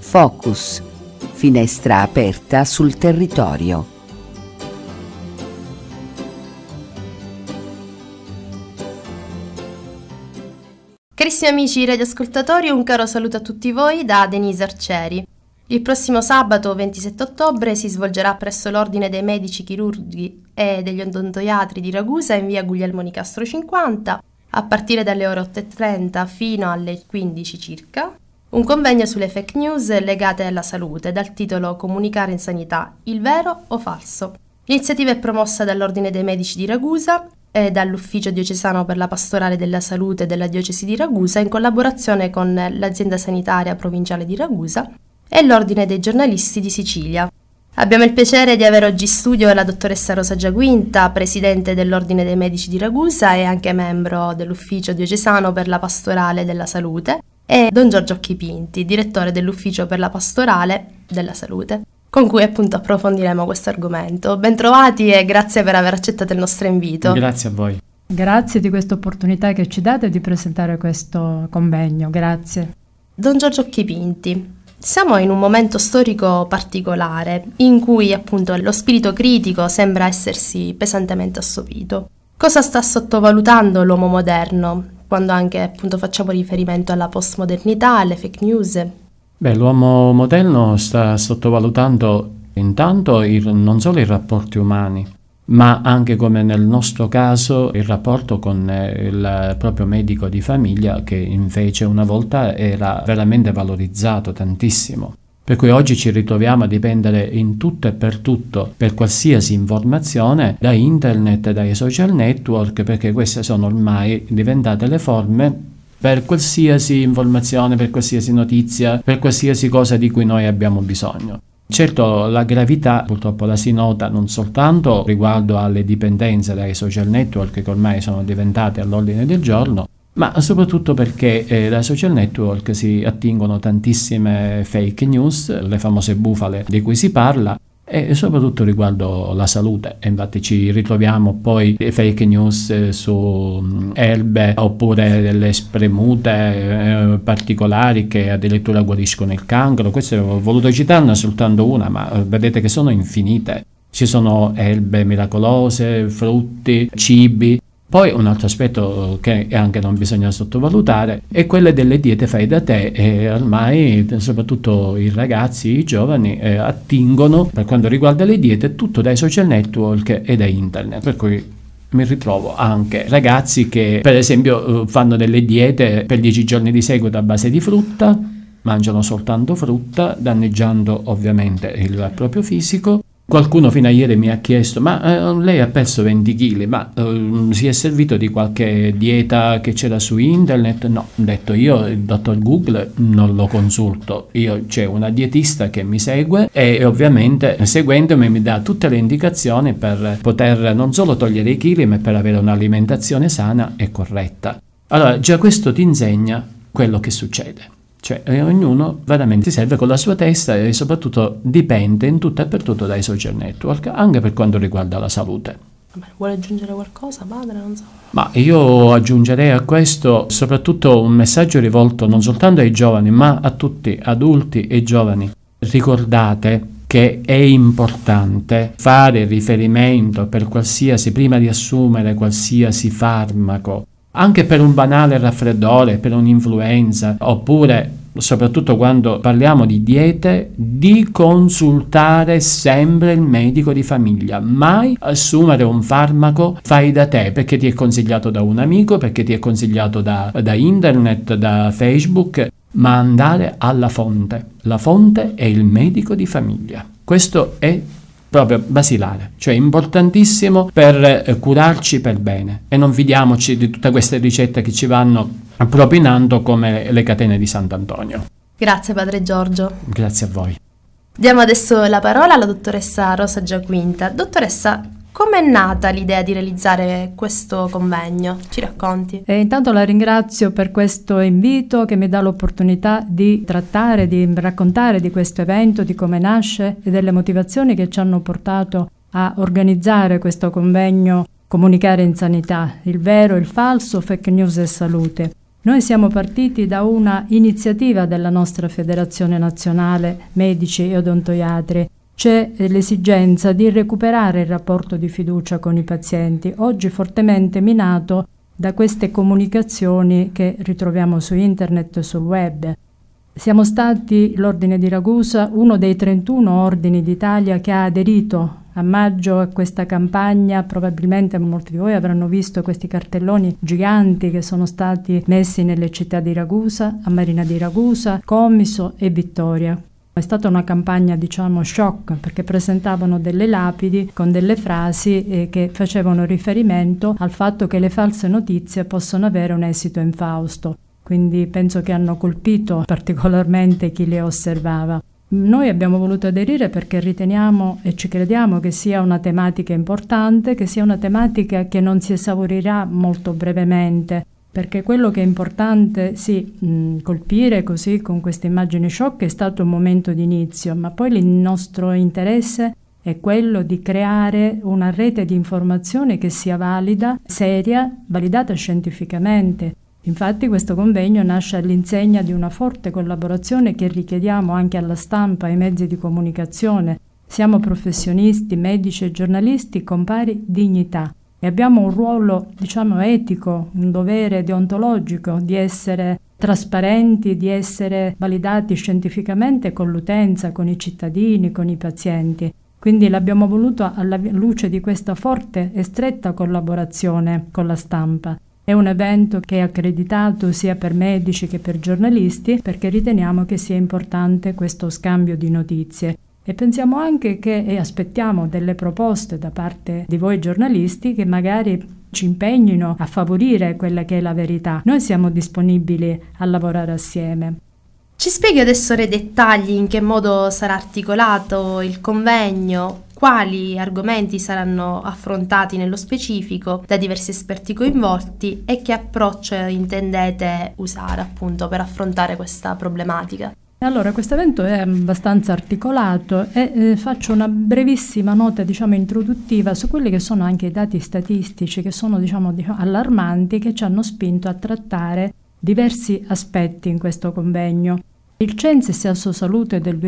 Focus, finestra aperta sul territorio. Carissimi amici radioascoltatori, un caro saluto a tutti voi da Denise Arcieri. Il prossimo sabato 27 ottobre si svolgerà presso l'Ordine dei Medici Chirurghi e degli Odontoiatri di Ragusa in via Guglielmo Nicastro 50, a partire dalle ore 8:30 fino alle 15 circa, un convegno sulle fake news legate alla salute dal titolo Comunicare in sanità, il vero o falso. L'iniziativa è promossa dall'Ordine dei Medici di Ragusa e dall'Ufficio Diocesano per la Pastorale della Salute della Diocesi di Ragusa in collaborazione con l'Azienda Sanitaria Provinciale di Ragusa e l'Ordine dei Giornalisti di Sicilia. Abbiamo il piacere di avere oggi in studio la dottoressa Rosa Giaquinta, presidente dell'Ordine dei Medici di Ragusa e anche membro dell'Ufficio Diocesano per la Pastorale della Salute, e don Giorgio Occhipinti, direttore dell'Ufficio per la Pastorale della Salute, con cui appunto approfondiremo questo argomento. Bentrovati e grazie per aver accettato il nostro invito. Grazie a voi. Grazie di questa opportunità che ci date di presentare questo convegno, grazie. Don Giorgio Occhipinti, siamo in un momento storico particolare in cui appunto lo spirito critico sembra essersi pesantemente assopito. Cosa sta sottovalutando l'uomo moderno, quando anche appunto facciamo riferimento alla postmodernità, alle fake news? L'uomo moderno sta sottovalutando intanto non solo i rapporti umani, ma anche, come nel nostro caso, il rapporto con il proprio medico di famiglia, che invece una volta era veramente valorizzato tantissimo. Per cui oggi ci ritroviamo a dipendere in tutto e per tutto, per qualsiasi informazione, da internet, dai social network, perché queste sono ormai diventate le forme per qualsiasi informazione, per qualsiasi notizia, per qualsiasi cosa di cui noi abbiamo bisogno. Certo, la gravità purtroppo la si nota non soltanto riguardo alle dipendenze dai social network, che ormai sono diventate all'ordine del giorno, ma soprattutto perché dai social network si attingono tantissime fake news, le famose bufale di cui si parla, e soprattutto riguardo la salute. E infatti ci ritroviamo poi fake news su erbe oppure delle spremute particolari che addirittura guariscono il cancro. Questo ho voluto citarne soltanto una, ma vedete che sono infinite. Ci sono erbe miracolose, frutti, cibi. Poi un altro aspetto che anche non bisogna sottovalutare è quelle delle diete fai da te, e ormai soprattutto i ragazzi, i giovani attingono, per quanto riguarda le diete, tutto dai social network e da internet, per cui mi ritrovo anche ragazzi che per esempio fanno delle diete per 10 giorni di seguito a base di frutta, mangiano soltanto frutta, danneggiando ovviamente il proprio fisico. Qualcuno fino a ieri mi ha chiesto: ma lei ha perso 20 kg, ma si è servito di qualche dieta che c'era su internet? No, ho detto, io il dottor Google non lo consulto, c'è una dietista che mi segue e ovviamente seguendomi mi dà tutte le indicazioni per poter non solo togliere i chili, ma per avere un'alimentazione sana e corretta. Allora già questo ti insegna quello che succede. Cioè ognuno veramente si serve con la sua testa e soprattutto dipende in tutto e per tutto dai social network, anche per quanto riguarda la salute. Vuole aggiungere qualcosa, padre? Non so. Ma io aggiungerei a questo soprattutto un messaggio rivolto non soltanto ai giovani, ma a tutti, adulti e giovani. Ricordate che è importante fare riferimento per qualsiasi, prima di assumere qualsiasi farmaco, anche per un banale raffreddore, per un'influenza, oppure soprattutto quando parliamo di diete, di consultare sempre il medico di famiglia. Mai assumere un farmaco fai da te perché ti è consigliato da un amico, perché ti è consigliato da internet, da Facebook, ma andare alla fonte. La fonte è il medico di famiglia. Questo è proprio basilare, cioè importantissimo per curarci per bene, e non fidiamoci di tutte queste ricette che ci vanno propinando come le catene di Sant'Antonio. Grazie padre Giorgio. Grazie a voi. Diamo adesso la parola alla dottoressa Rosa Giaquinta. Dottoressa, come è nata l'idea di realizzare questo convegno? Ci racconti? Intanto la ringrazio per questo invito che mi dà l'opportunità di trattare, di raccontare di questo evento, di come nasce e delle motivazioni che ci hanno portato a organizzare questo convegno Comunicare in sanità, il vero, il falso, fake news e salute. Noi siamo partiti da una iniziativa della nostra Federazione Nazionale Medici e Odontoiatri. C'è l'esigenza di recuperare il rapporto di fiducia con i pazienti, oggi fortemente minato da queste comunicazioni che ritroviamo su internet e sul web. Siamo stati, l'Ordine di Ragusa, uno dei 31 ordini d'Italia che ha aderito a maggio a questa campagna. Probabilmente molti di voi avranno visto questi cartelloni giganti che sono stati messi nelle città di Ragusa, a Marina di Ragusa, Comiso e Vittoria. È stata una campagna, shock, perché presentavano delle lapidi con delle frasi che facevano riferimento al fatto che le false notizie possono avere un esito infausto. Quindi penso che hanno colpito particolarmente chi le osservava. Noi abbiamo voluto aderire perché riteniamo e ci crediamo che sia una tematica importante, che sia una tematica che non si esaurirà molto brevemente, perché quello che è importante, colpire così con queste immagini shock è stato un momento di inizio, ma poi il nostro interesse è quello di creare una rete di informazione che sia valida, seria, validata scientificamente. Infatti questo convegno nasce all'insegna di una forte collaborazione che richiediamo anche alla stampa e ai mezzi di comunicazione. Siamo professionisti, medici e giornalisti con pari dignità e abbiamo un ruolo, etico, un dovere deontologico di essere trasparenti, di essere validati scientificamente con l'utenza, con i cittadini, con i pazienti. Quindi l'abbiamo voluto alla luce di questa forte e stretta collaborazione con la stampa. È un evento che è accreditato sia per medici che per giornalisti perché riteniamo che sia importante questo scambio di notizie e pensiamo anche e aspettiamo delle proposte da parte di voi giornalisti che magari ci impegnino a favorire quella che è la verità. Noi siamo disponibili a lavorare assieme. Ci spieghi adesso nei dettagli in che modo sarà articolato il convegno, quali argomenti saranno affrontati nello specifico da diversi esperti coinvolti e che approccio intendete usare appunto per affrontare questa problematica. Allora, questo evento è abbastanza articolato e faccio una brevissima nota, introduttiva su quelli che sono anche i dati statistici che sono, allarmanti, che ci hanno spinto a trattare diversi aspetti in questo convegno. Il Censis Assosalute del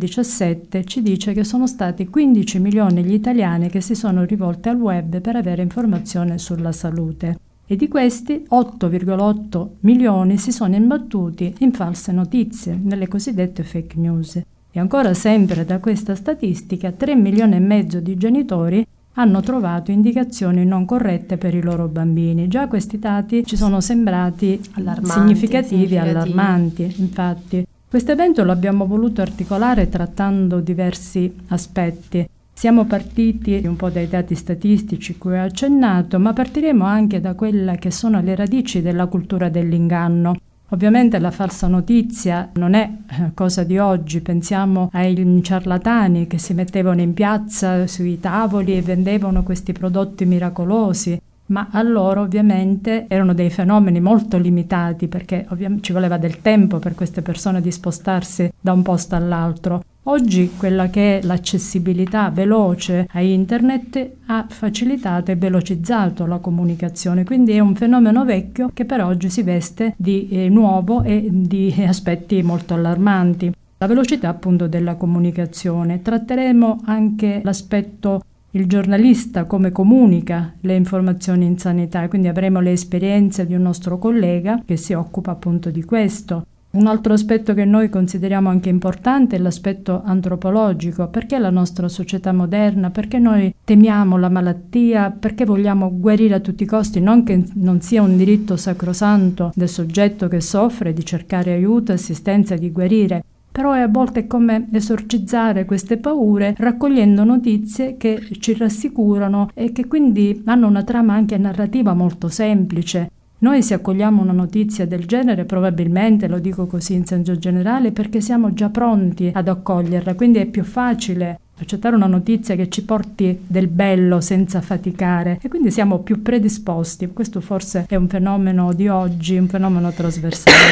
2017 ci dice che sono stati 15 milioni gli italiani che si sono rivolti al web per avere informazione sulla salute e di questi 8,8 milioni si sono imbattuti in false notizie, nelle cosiddette fake news. E ancora sempre da questa statistica 3 milioni e mezzo di genitori hanno trovato indicazioni non corrette per i loro bambini. Già questi dati ci sono sembrati significativi, allarmanti. Infatti, questo evento lo abbiamo voluto articolare trattando diversi aspetti. Siamo partiti un po' dai dati statistici cui ho accennato, ma partiremo anche da quelle che sono le radici della cultura dell'inganno. Ovviamente la falsa notizia non è cosa di oggi, pensiamo ai ciarlatani che si mettevano in piazza sui tavoli e vendevano questi prodotti miracolosi, ma allora ovviamente erano dei fenomeni molto limitati perché ci voleva del tempo per queste persone di spostarsi da un posto all'altro. Oggi quella che è l'accessibilità veloce a internet ha facilitato e velocizzato la comunicazione, quindi è un fenomeno vecchio che per oggi si veste di nuovo e di aspetti molto allarmanti. La velocità appunto della comunicazione. Tratteremo anche l'aspetto il giornalista come comunica le informazioni in sanità, quindi avremo le esperienze di un nostro collega che si occupa appunto di questo. Un altro aspetto che noi consideriamo anche importante è l'aspetto antropologico. Perché la nostra società moderna? Perché noi temiamo la malattia? Perché vogliamo guarire a tutti i costi? Non che non sia un diritto sacrosanto del soggetto che soffre di cercare aiuto, assistenza, di guarire. Però a volte è come esorcizzare queste paure raccogliendo notizie che ci rassicurano e che quindi hanno una trama anche narrativa molto semplice. Noi se accogliamo una notizia del genere probabilmente, lo dico così in senso generale, perché siamo già pronti ad accoglierla, quindi è più facile accettare una notizia che ci porti del bello senza faticare e quindi siamo più predisposti. Questo forse è un fenomeno di oggi, un fenomeno trasversale.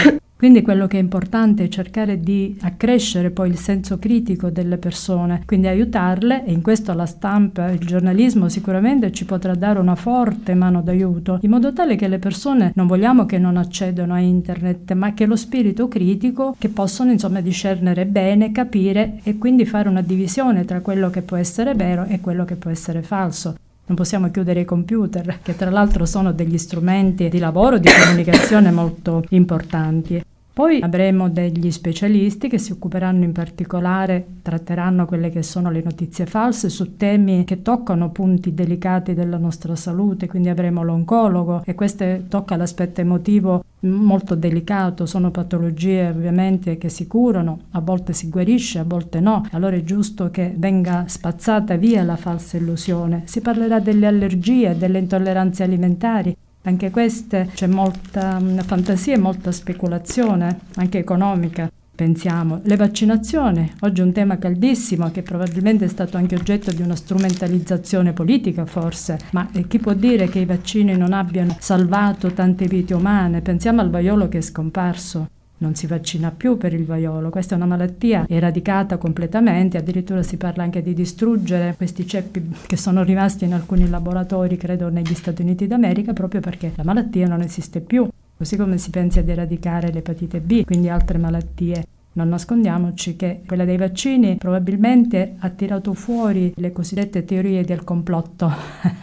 Quindi quello che è importante è cercare di accrescere poi il senso critico delle persone, quindi aiutarle, e in questo la stampa, il giornalismo sicuramente ci potrà dare una forte mano d'aiuto, in modo tale che le persone non vogliamo che non accedono a internet, ma che lo spirito critico, che possono insomma discernere bene, capire e quindi fare una divisione tra quello che può essere vero e quello che può essere falso. Non possiamo chiudere i computer, che tra l'altro sono degli strumenti di lavoro, di comunicazione molto importanti. Poi avremo degli specialisti che si occuperanno in particolare, tratteranno quelle che sono le notizie false su temi che toccano punti delicati della nostra salute, quindi avremo l'oncologo, e questo tocca l'aspetto emotivo molto delicato, sono patologie ovviamente che si curano, a volte si guarisce, a volte no, allora è giusto che venga spazzata via la falsa illusione. Si parlerà delle allergie, delle intolleranze alimentari. Anche queste c'è molta fantasia e molta speculazione, anche economica. Pensiamo, le vaccinazioni, oggi è un tema caldissimo che probabilmente è stato anche oggetto di una strumentalizzazione politica forse, ma chi può dire che i vaccini non abbiano salvato tante vite umane? Pensiamo al vaiolo che è scomparso. Non si vaccina più per il vaiolo, questa è una malattia eradicata completamente, addirittura si parla anche di distruggere questi ceppi che sono rimasti in alcuni laboratori, credo negli Stati Uniti d'America, proprio perché la malattia non esiste più, così come si pensa di eradicare l'epatite B, quindi altre malattie. Non nascondiamoci che quella dei vaccini probabilmente ha tirato fuori le cosiddette teorie del complotto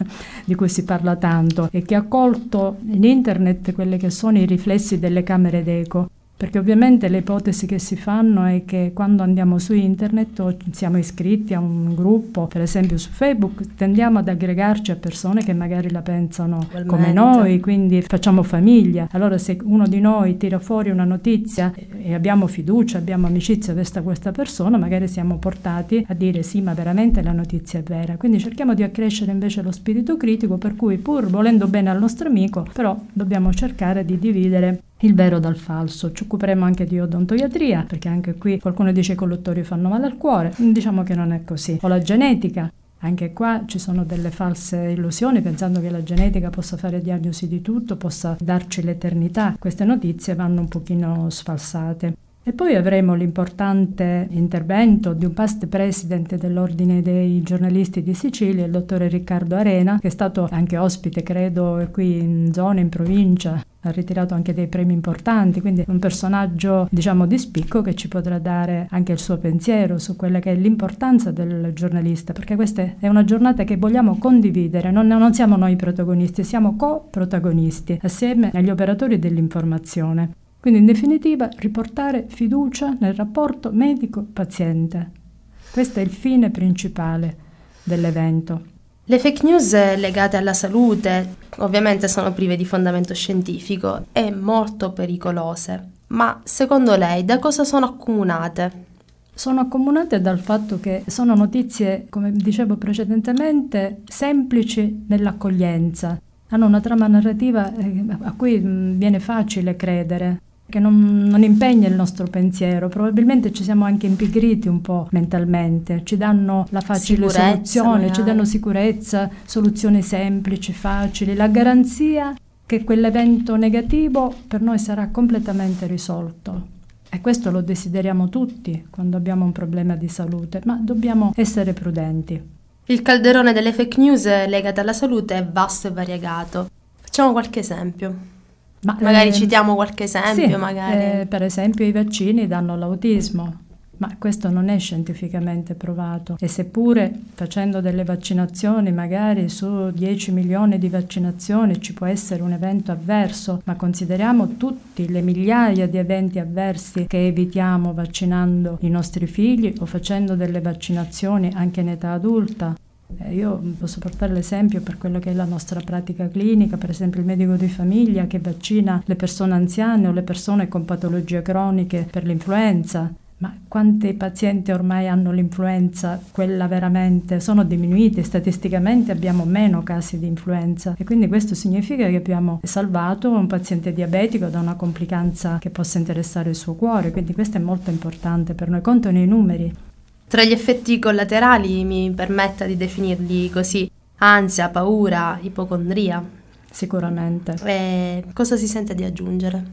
di cui si parla tanto e che ha colto in internet quelli che sono i riflessi delle camere d'eco. Perché ovviamente le ipotesi che si fanno è che quando andiamo su internet o siamo iscritti a un gruppo, per esempio su Facebook, tendiamo ad aggregarci a persone che magari la pensano come noi, quindi facciamo famiglia. Allora se uno di noi tira fuori una notizia e abbiamo fiducia, abbiamo amicizia verso questa persona, magari siamo portati a dire sì, ma veramente la notizia è vera. Quindi cerchiamo di accrescere invece lo spirito critico, per cui pur volendo bene al nostro amico, però dobbiamo cercare di dividere il vero dal falso. Ci occuperemo anche di odontoiatria, perché anche qui qualcuno dice che i colluttori fanno male al cuore, diciamo che non è così. O la genetica, anche qua ci sono delle false illusioni pensando che la genetica possa fare diagnosi di tutto, possa darci l'eternità. Queste notizie vanno un pochino sfalsate. E poi avremo l'importante intervento di un past president dell'Ordine dei giornalisti di Sicilia, il dottore Riccardo Arena, che è stato anche ospite, credo, qui in zona, in provincia, ha ritirato anche dei premi importanti, quindi un personaggio, diciamo, di spicco che ci potrà dare anche il suo pensiero su quella che è l'importanza del giornalista, perché questa è una giornata che vogliamo condividere, non siamo noi protagonisti, siamo co-protagonisti assieme agli operatori dell'informazione. Quindi in definitiva riportare fiducia nel rapporto medico-paziente. Questo è il fine principale dell'evento. Le fake news legate alla salute ovviamente sono prive di fondamento scientifico e molto pericolose. Ma secondo lei da cosa sono accomunate? Sono accomunate dal fatto che sono notizie, come dicevo precedentemente, semplici nell'accoglienza. Hanno una trama narrativa a cui viene facile credere, che non impegna il nostro pensiero. Probabilmente ci siamo anche impigriti un po' mentalmente, ci danno la facile soluzione, magari. Ci danno sicurezza, soluzioni semplici, facili, la garanzia che quell'evento negativo per noi sarà completamente risolto. E questo lo desideriamo tutti quando abbiamo un problema di salute, ma dobbiamo essere prudenti. Il calderone delle fake news legate alla salute è vasto e variegato. Facciamo qualche esempio. Magari citiamo qualche esempio. Sì, magari. Per esempio i vaccini danno l'autismo, ma questo non è scientificamente provato. E seppure facendo delle vaccinazioni, magari su 10 milioni di vaccinazioni ci può essere un evento avverso, ma consideriamo tutti le migliaia di eventi avversi che evitiamo vaccinando i nostri figli o facendo delle vaccinazioni anche in età adulta. Io posso portare l'esempio per quello che è la nostra pratica clinica, per esempio il medico di famiglia che vaccina le persone anziane o le persone con patologie croniche per l'influenza. Ma quanti pazienti ormai hanno l'influenza, quella veramente, sono diminuiti, statisticamente abbiamo meno casi di influenza e quindi questo significa che abbiamo salvato un paziente diabetico da una complicanza che possa interessare il suo cuore, quindi questo è molto importante per noi, contano i numeri. Tra gli effetti collaterali mi permetta di definirli così: ansia, paura, ipocondria. Sicuramente. E cosa si sente di aggiungere?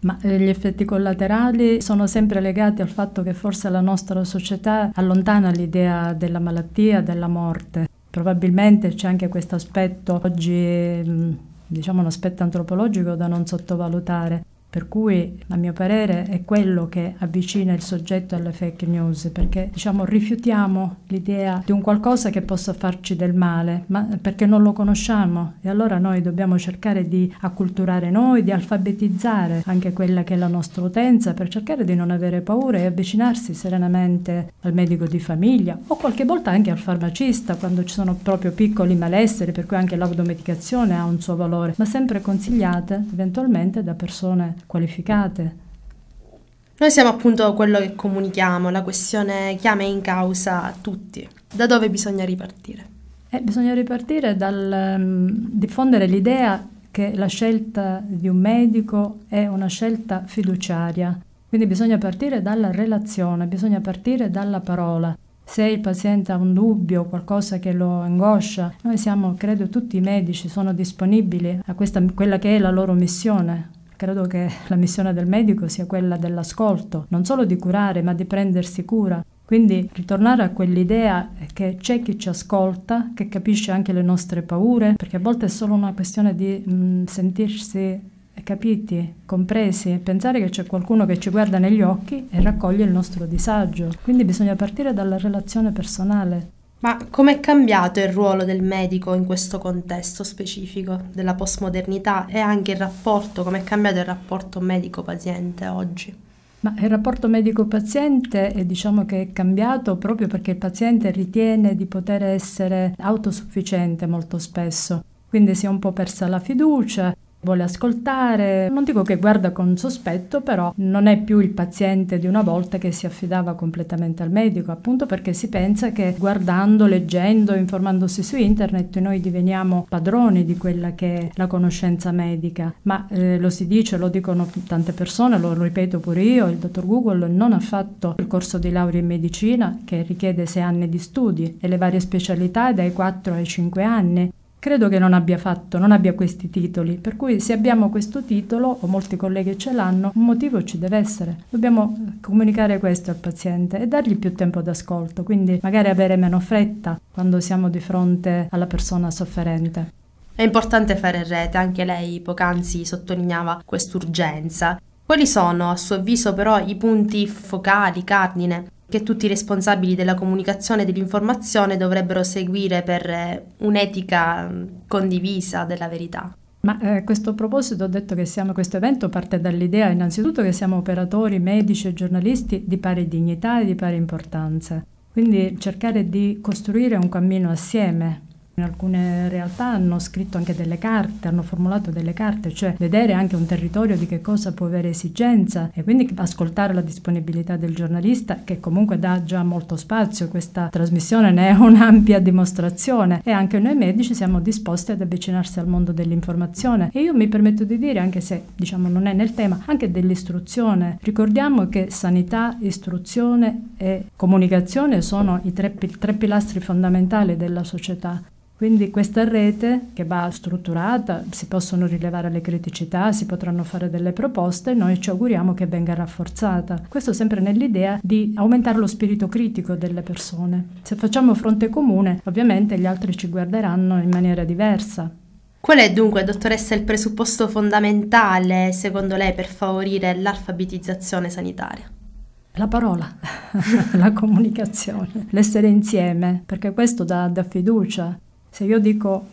Ma gli effetti collaterali sono sempre legati al fatto che forse la nostra società allontana l'idea della malattia, della morte. Probabilmente c'è anche questo aspetto oggi, diciamo un aspetto antropologico da non sottovalutare. Per cui, a mio parere, è quello che avvicina il soggetto alle fake news, perché rifiutiamo l'idea di un qualcosa che possa farci del male, ma perché non lo conosciamo, e allora noi dobbiamo cercare di acculturare noi, di alfabetizzare anche quella che è la nostra utenza, per cercare di non avere paura e avvicinarsi serenamente al medico di famiglia o qualche volta anche al farmacista quando ci sono proprio piccoli malesseri, per cui anche l'automedicazione ha un suo valore, ma sempre consigliate eventualmente da persone qualificate. Noi siamo appunto quello che comunichiamo, la questione chiama in causa tutti. Da dove bisogna ripartire? Bisogna ripartire dal diffondere l'idea che la scelta di un medico è una scelta fiduciaria, quindi bisogna partire dalla relazione, bisogna partire dalla parola. Se il paziente ha un dubbio, qualcosa che lo angoscia, noi siamo, credo, tutti i medici sono disponibili a quella che è la loro missione. Credo che la missione del medico sia quella dell'ascolto, non solo di curare, ma di prendersi cura. Quindi ritornare a quell'idea che c'è chi ci ascolta, che capisce anche le nostre paure, perché a volte è solo una questione di sentirsi capiti, compresi, pensare che c'è qualcuno che ci guarda negli occhi e raccoglie il nostro disagio. Quindi bisogna partire dalla relazione personale. Ma com'è cambiato il ruolo del medico in questo contesto specifico della postmodernità e anche il rapporto, com'è cambiato il rapporto medico-paziente oggi? Ma il rapporto medico-paziente diciamo che è cambiato proprio perché il paziente ritiene di poter essere autosufficiente molto spesso, quindi si è un po' persa la fiducia, vuole ascoltare, non dico che guarda con sospetto, però non è più il paziente di una volta che si affidava completamente al medico, appunto perché si pensa che guardando, leggendo, informandosi su internet noi diveniamo padroni di quella che è la conoscenza medica, ma lo si dice, lo dicono tante persone, lo ripeto pure io, il dottor Google non ha fatto il corso di laurea in medicina che richiede 6 anni di studi e le varie specialità dai 4 ai 5 anni. Credo che non abbia questi titoli, per cui se abbiamo questo titolo, o molti colleghi ce l'hanno, un motivo ci deve essere. Dobbiamo comunicare questo al paziente e dargli più tempo d'ascolto, quindi magari avere meno fretta quando siamo di fronte alla persona sofferente. È importante fare rete, anche lei poc'anzi sottolineava quest'urgenza. Quali sono, a suo avviso, però, i punti focali, cardine, che tutti i responsabili della comunicazione e dell'informazione dovrebbero seguire per un'etica condivisa della verità? Ma a questo proposito ho detto che questo evento parte dall'idea innanzitutto che siamo operatori, medici e giornalisti di pari dignità e di pari importanza. Quindi cercare di costruire un cammino assieme. In alcune realtà hanno scritto anche delle carte, hanno formulato delle carte, cioè vedere anche un territorio di che cosa può avere esigenza e quindi ascoltare la disponibilità del giornalista che comunque dà già molto spazio. Questa trasmissione ne è un'ampia dimostrazione e anche noi medici siamo disposti ad avvicinarsi al mondo dell'informazione e io mi permetto di dire, anche se non è nel tema, anche dell'istruzione. Ricordiamo che sanità, istruzione e comunicazione sono i tre pilastri fondamentali della società. Quindi questa rete che va strutturata, si possono rilevare le criticità, si potranno fare delle proposte e noi ci auguriamo che venga rafforzata. Questo sempre nell'idea di aumentare lo spirito critico delle persone. Se facciamo fronte comune, ovviamente gli altri ci guarderanno in maniera diversa. Qual è dunque, dottoressa, il presupposto fondamentale, secondo lei, per favorire l'alfabetizzazione sanitaria? La parola, la comunicazione, l'essere insieme, perché questo dà fiducia. Se io dico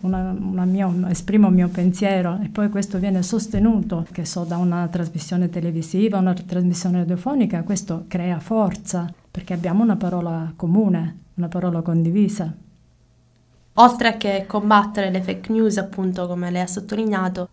esprimo il mio pensiero e poi questo viene sostenuto, che so, da una trasmissione televisiva, una trasmissione radiofonica, questo crea forza, perché abbiamo una parola comune, una parola condivisa. Oltre a che combattere le fake news, appunto, come lei ha sottolineato,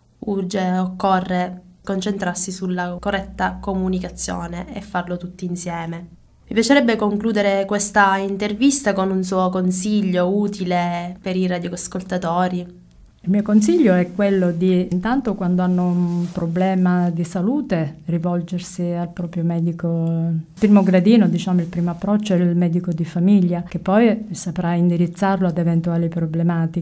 occorre concentrarsi sulla corretta comunicazione e farlo tutti insieme. Mi piacerebbe concludere questa intervista con un suo consiglio utile per i radioascoltatori. Il mio consiglio è quello di, intanto quando hanno un problema di salute, rivolgersi al proprio medico. Il primo gradino, il primo approccio è il medico di famiglia, che poi saprà indirizzarlo ad eventuali problematiche.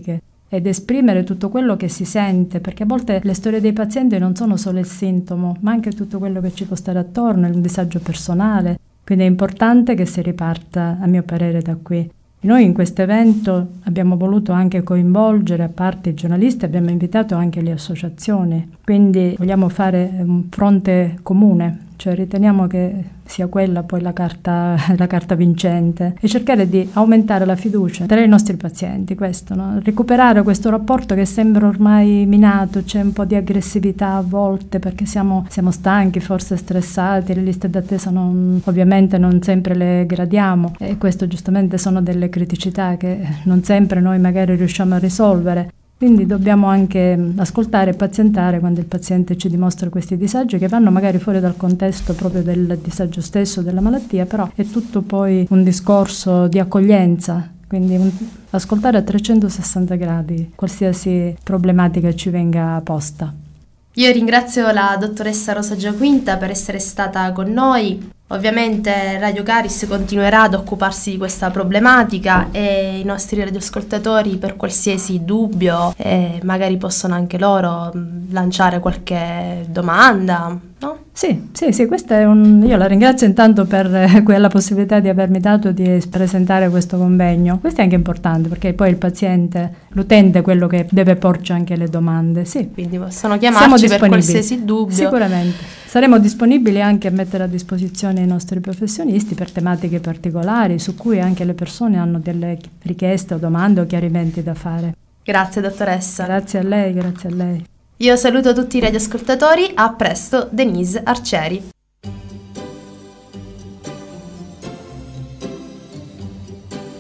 ed esprimere tutto quello che si sente, perché a volte le storie dei pazienti non sono solo il sintomo, ma anche tutto quello che ci può stare attorno, il disagio personale. Quindi è importante che si riparta, a mio parere, da qui. Noi in questo evento abbiamo voluto anche coinvolgere, a parte i giornalisti, abbiamo invitato anche le associazioni, quindi vogliamo fare un fronte comune, cioè riteniamo che sia quella poi la carta vincente, e cercare di aumentare la fiducia tra i nostri pazienti, questo, no? Recuperare questo rapporto che sembra ormai minato, c'è un po' di aggressività a volte perché siamo stanchi, forse stressati, le liste d'attesa ovviamente non sempre le gradiamo, e questo giustamente sono delle criticità che non sempre noi magari riusciamo a risolvere. Quindi dobbiamo anche ascoltare e pazientare quando il paziente ci dimostra questi disagi che vanno magari fuori dal contesto proprio del disagio stesso, della malattia, però è tutto poi un discorso di accoglienza, quindi ascoltare a 360 gradi qualsiasi problematica ci venga posta. Io ringrazio la dottoressa Rosa Giaquinta per essere stata con noi. Ovviamente Radio Caris continuerà ad occuparsi di questa problematica e i nostri radioascoltatori, per qualsiasi dubbio, magari possono anche loro lanciare qualche domanda, no? Sì, questa io la ringrazio intanto per quella possibilità di avermi dato di presentare questo convegno. Questo è anche importante perché poi il paziente, l'utente è quello che deve porci anche le domande. Sì. Quindi possono chiamarci per qualsiasi dubbio. Sicuramente. Saremo disponibili anche a mettere a disposizione i nostri professionisti per tematiche particolari su cui anche le persone hanno delle richieste o domande o chiarimenti da fare. Grazie dottoressa. Grazie a lei, grazie a lei. Io saluto tutti i radioascoltatori, a presto, Denise Arcieri.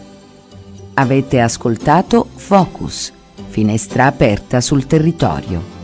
Avete ascoltato Focus, finestra aperta sul territorio.